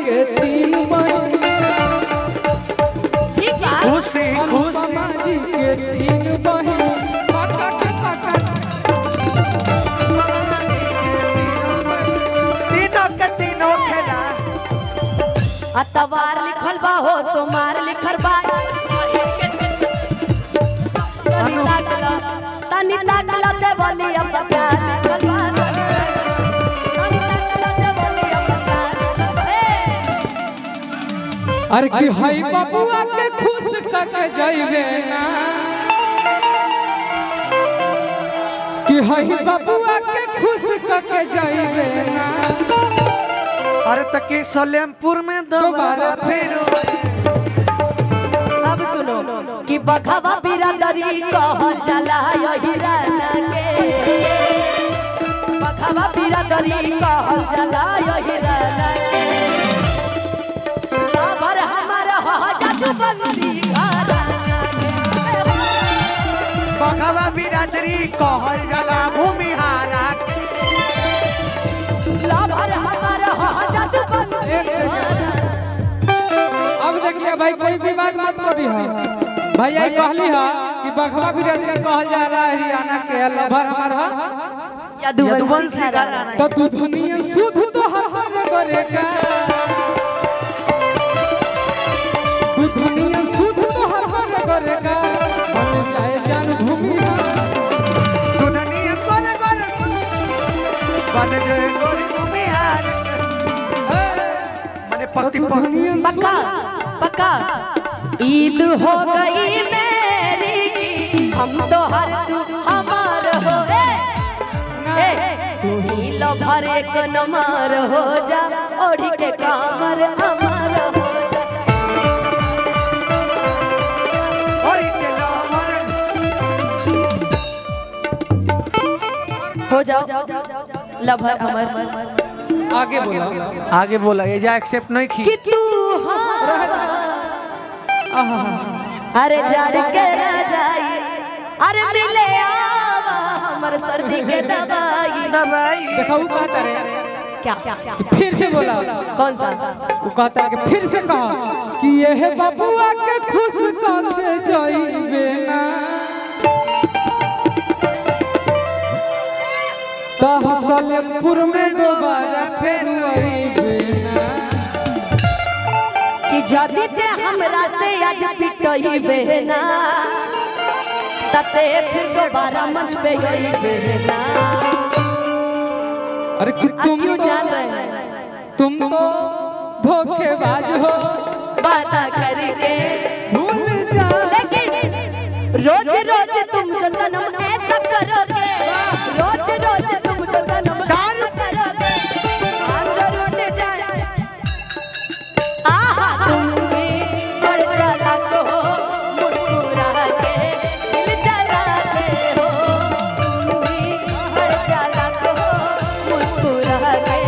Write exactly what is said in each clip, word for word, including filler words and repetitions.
के तीन बहन खुशी खुशी मामा जी के तीन बहन पका के पका तीनों के तीनों खेला अतवार लिखल बा हो सोमार लिखल बा तनी ताकला दे बोली अब प्यार लिखल बा तनी ताकला दे बोली अब प्यार। अरे कि हई बबुआ के खुश सके जाइबे ना कि हई बबुआ के खुश सके जाइबे ना अरे तक सलेमपुर में दोबारा फिर अब सुनो कि बघवा बिरादरी कहल जाला यही राना के बघवा बिरादरी कहल जाला यही राना के अबर हमारा हो जादू बंदी घराना के बघवा बिरादरी कहल जाला भूमिहारा अबर हमारा हो जादू बंदी अब देख लिया भाई कोई विवाद मत करी है भाई आई कहली है कि बघवा बिरादरी कहल जा रहा है हरियाणा के लभर हमार है यदुवंशी घराना तो तू दुनिया शुद्ध तो हर करे का तू दुनिया शुद्ध तो हर करे का बन जाए जान भूमि दुनिया कोने कोने बन जाए कोई भूमिहारा माने पति पक्का पक्का ईद हो गई मेरी की हम तो हर तू हमार हो ए तू ही लभर एक नंबर हो जा ओढ़ी के कामर हमार हो जा ओढ़ी के कामर हो जाओ लभर अमर आगे बोला आगे बोला ये जा एक्सेप्ट नहीं की कि तू अरे जाड़ के राजाई अरे मिले आवा हमर सर्दी के दवाई दवाई देखा वो कहता रे क्या फिर से बोला कौन सा वो कहता है कि फिर से कहा कि यह बबुआ के खुश करके जाइबे ना सलेमपुर में दोबारा फिर आइबे ना कि जदी ते हमरा से आज पिटइबे ना तते फिर दोबारा मंच पे आइबे ना। अरे कि तुम क्यों तो जान रहे हैं तुम तो धोखेबाज हो वादा करके भूल जा लेकिन रोज रोज तुम जो सनम ऐसा करोगे रोज रोज तुम जो सनम दारू करोगे अंदर उठ जाए आहा तुम भी बड़ चालाक हो मुस्कुरा के दिल जलाते हो तुम भी बड़ चालाक हो मुस्कुरा के।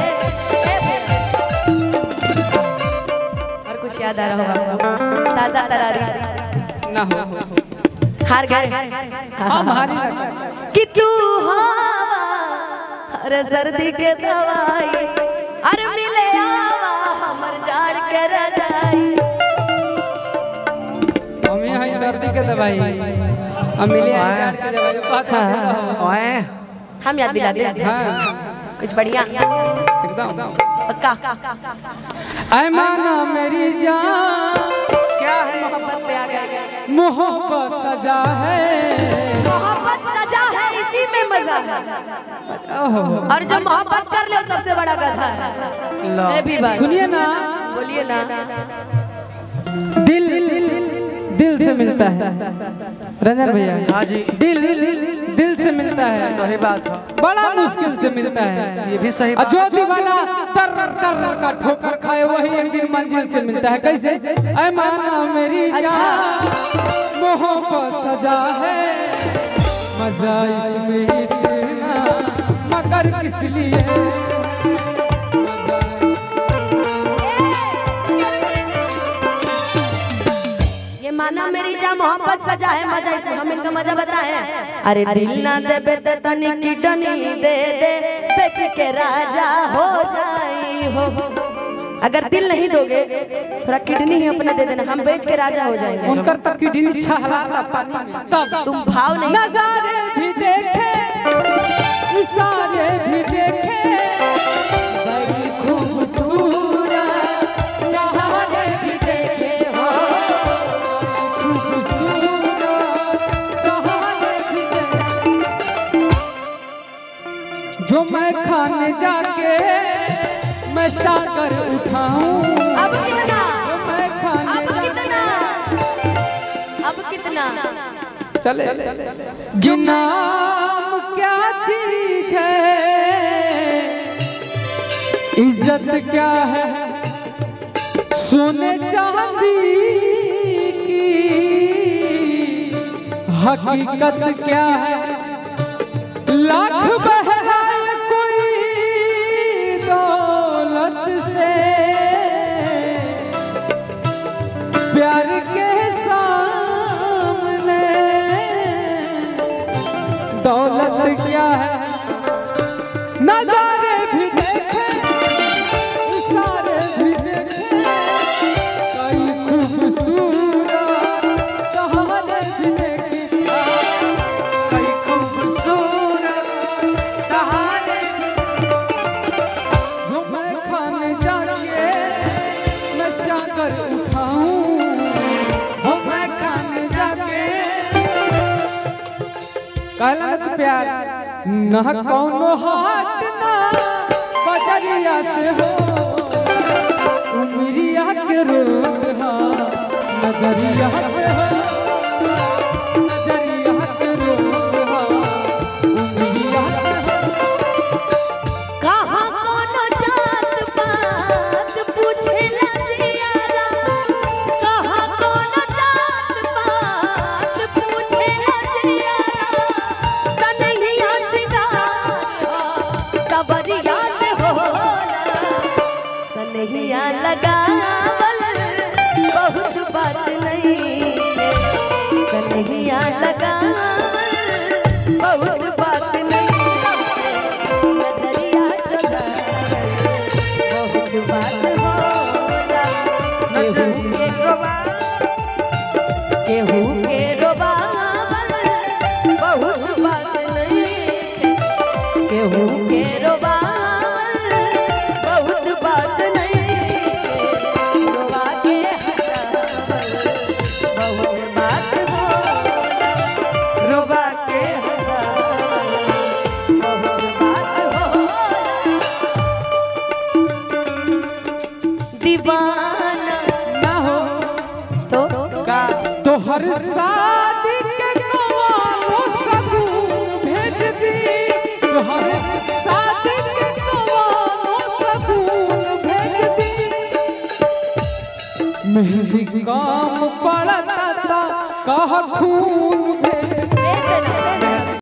और कुछ याद आ रहा होगा ताजा तरारी ना हो हार गए हम हारी लगा कि तू हवा अरे सर्दी के दवाई अरे मिले आवा हमर जाड़ के रजाई हम यहाँ सर्दी के दवाई हम मिले हैं जाड़ के दवाई कहता है ओए हम याद दिला दे हाँ कुछ बढ़िया एकदम पक्का ऐ माना मेरी जान क्या है मोहब्बत पे आ गए मोहब्बत सजा है मोहब्बत सजा है इसी में मजा है और जो मोहब्बत कर ले वो सबसे बड़ा गधा है मैं भी बात सुनिए ना बोलिए ना दिल दिल से मिलता है रंजन भैया हाँ जी दिल दिल से मिलता है सही बात है बड़ा मुश्किल से मिलता है ये भी सही और बात जो दीवाना तर तर का ठोकर खाए वही एक दिन मंजिल से मिलता है कैसे ऐ माना मेरी जान मोहब्बत सजा है मजा इसमें इतना मगर किस लिए ये माना मेरी जा मोहब्बत सजा है मजा इसमें हम इनका मजा बताए अरे दिल ना दे बेते तनी किडनी दे दे बेच के राजा हो जाई हो अगर दिल नहीं दोगे थोड़ा किडनी ही अपना दे देना, हम बेच के राजा हो जाएंगे। उनकर तक किडनी छहलाता पानी में, तब तुम भाव नहीं। नजारे भी देखे, इशारे भी देखे, बड़ी खूबसूरत सहारे भी देखे हो, खूबसूरत सहारे भी देखे। जो मैं खाने जाके मैं सागर उठाऊं, अब कितना, मैं खाने अब कितना, अब कितना चले, जो नाम क्या चीज है, इज्जत क्या है, सोने चांदी की हकीकत क्या है, लाख बहलाए कोई दौलत से, प्यार के सामने दौलत क्या है। नजारे भी देखे, इशारे भी देखे, कई खूबसूरत सहारे भी देखे, कई खूबसूरत सहारे। जो मैं खाने जाके मैं सागर उठाऊं, जो मैं खाने जाके कलक प्यार न कौनो हाट ना बजरिया से हो, उमरिया के रोग हा नजरिया से हो, नजरिया के रोग हा उमरिया से हो। कहाँ कोनो जात पात पूछेला जियारा, कहाँ कोनो जात पात पूछेला जियारा, सनहिया सिंगार सबरिया से होला, सनहिया लगावल बहुत बात नहीं, सनहिया लगावल बहुत बात नहीं, नजरिया चुरावल बहुत बात होला, केहू के केहू के रोबावल बहुत बात नहीं, केहू के रोबावल बहुत बात नहीं, रोबा के हंसावल बहुत बात होला, रोबा के हंसावल बहुत बात होला। दीवाना ना हो तो का तो हर शादी के कवानो सगुन भेज दी, तो हर शादी के कवानो सगुन भेज दी, मेहंदी काम पड़ता था कह खून भेज दी, भेज देना, भेज